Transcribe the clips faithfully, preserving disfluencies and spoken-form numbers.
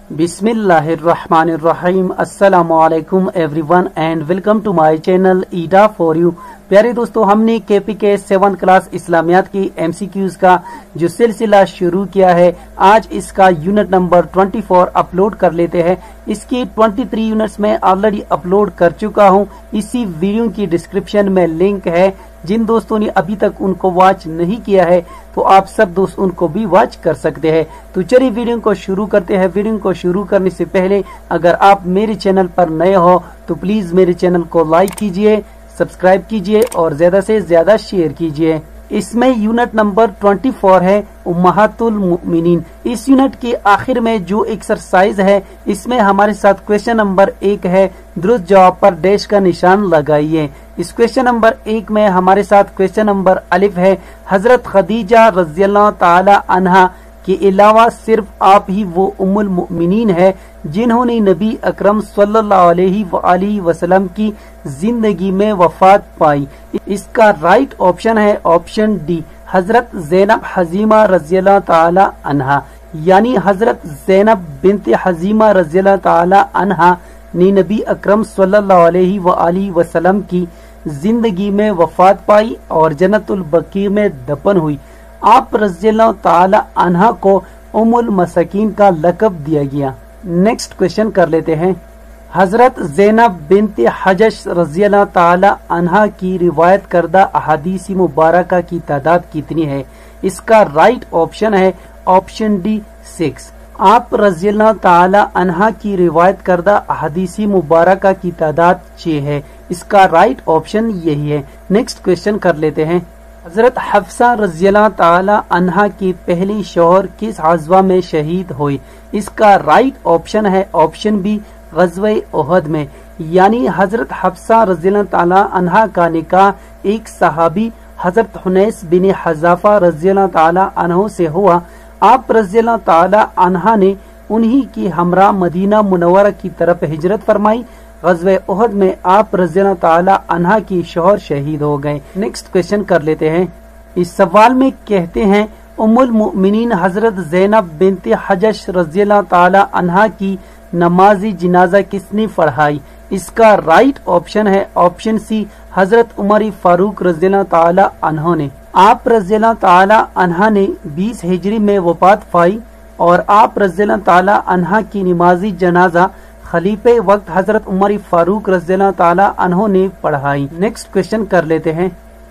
बिस्मिल्लाहिर्रहमानिर्रहीम। अस्सलामु अलैकुम everyone and welcome to my channel ईडा फॉर यू। प्यारे दोस्तों, हमने केपी के सेवन क्लास इस्लामियात की एमसीक्यूज का जो सिलसिला शुरू किया है, आज इसका यूनिट नंबर चौबीस अपलोड कर लेते हैं। इसकी तेईस यूनिट्स में ऑलरेडी अपलोड कर चुका हूं। इसी वीडियो की डिस्क्रिप्शन में लिंक है। जिन दोस्तों ने अभी तक उनको वॉच नहीं किया है तो आप सब दोस्त उनको भी वॉच कर सकते हैं। तो चलिए वीडियो को शुरू करते हैं। वीडियो को शुरू करने से पहले अगर आप मेरे चैनल पर नए हो तो प्लीज मेरे चैनल को लाइक कीजिए, सब्सक्राइब कीजिए और ज्यादा से ज्यादा शेयर कीजिए। इसमें यूनिट नंबर चौबीस है उम्महातुल मुमिनीन। इस यूनिट के आखिर में जो एक्सरसाइज है, इसमें हमारे साथ क्वेश्चन नंबर एक है, दुरुस्त जवाब पर डैश का निशान लगाइए। इस क्वेश्चन नंबर एक में हमारे साथ क्वेश्चन नंबर अलिफ है, हजरत खदीजा रज़ियल्लाहु ताला अन्हा के अलावा सिर्फ आप ही वो उम्मुल मुमिनीन है जिन्होंने नबी अकरम सल्लल्लाहु अलैहि वसल्लम की जिंदगी में वफात पाई। इसका राइट ऑप्शन है ऑप्शन डी, हजरत ज़ैनब हज़ीमा रज़ियल्लाहु ताला अन्हा। यानी हजरत ज़ैनब बिन्त हज़ीमा रज़ियल्लाहु ताला अन्हा ने नबी अकरम सल्लल्लाहु अलैहि वसल्लम की जिंदगी में वफात पाई और जन्नतुल बकी में दफन हुई। आप रज़ियल्लाहु ताला अन्हा को उम्मुल मसाकीन का लक़ब दिया गया। नेक्स्ट क्वेश्चन कर लेते हैं। हजरत ज़ैनब बिन्त हजश रज़ियल्लाहु ताला अन्हा की रिवायत करदा अहादीस मुबारका की तादाद कितनी है? इसका राइट ऑप्शन है ऑप्शन डी सिक्स। आप रज़ियल्लाहु ताला अन्हा की रिवायत करदा अहादीस मुबारका की तादाद छह है। इसका राइट ऑप्शन यही है। नेक्स्ट क्वेश्चन कर लेते हैं। हजरत हफ्सा रज़ियल्लाहु ताला अन्हा की पहली शौहर किस गज़वा में शहीद हुई? इसका राइट ऑप्शन है ऑप्शन बी, ग़ज़वे उहद में। यानी हजरत हफ्सा रज़ियल्लाहु ताला अन्हा का निकाह एक सहाबी हजरत हुनैस बिन हज़ाफा रज़ियल्लाहु ताला अन्हु से हुआ। आप रज़ियल्लाहु ताला अन्हा ने उन्हीं की हमरा मदीना मुनव्वरा की तरफ हिजरत फरमाई। ग़ज़वे उहद में आप रज़ियल्लाहु ताला अन्हा की शौहर शहीद हो गए। नेक्स्ट क्वेश्चन कर लेते हैं। इस सवाल में कहते हैं उम्मुल मुमिनीन हजरत ज़ैनब बिन्त हजश रज़ियल्लाहु ताला अन्हा की नमाज़ी जनाजा किसने पढ़ाई? इसका राइट ऑप्शन है ऑप्शन सी, हजरत उमर फारूक रज़ियल्लाहु ताला अन्हु ने। आप रज़ियल्लाहु ताला अन्हा ने बीस हिजरी में वफात पाई और आप रज़ियल्लाहु ताला अन्हा की नमाज़ी जनाजा खलीफे वक्त हजरत उमर फारूक रज़ियल्लाहु ताला अन्हु ने पढ़ाई। नेक्स्ट क्वेश्चन कर लेते हैं।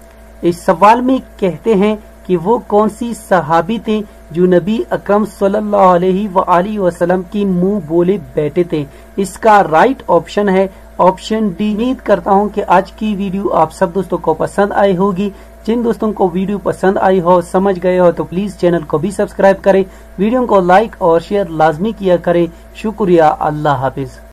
इस सवाल में कहते हैं कि वो कौन सी सहाबी थे जो नबी अकरम सल्लल्लाहु अलैहि वसल्लम की मुंह बोले बैठे थे? इसका राइट ऑप्शन है ऑप्शन डी। उम्मीद करता हूं कि आज की वीडियो आप सब दोस्तों को पसंद आई होगी। जिन दोस्तों को वीडियो पसंद आई हो, समझ गए हो, तो प्लीज चैनल को भी सब्सक्राइब करें, वीडियो को लाइक और शेयर लाजमी किया करें। शुक्रिया। अल्लाह हाफिज।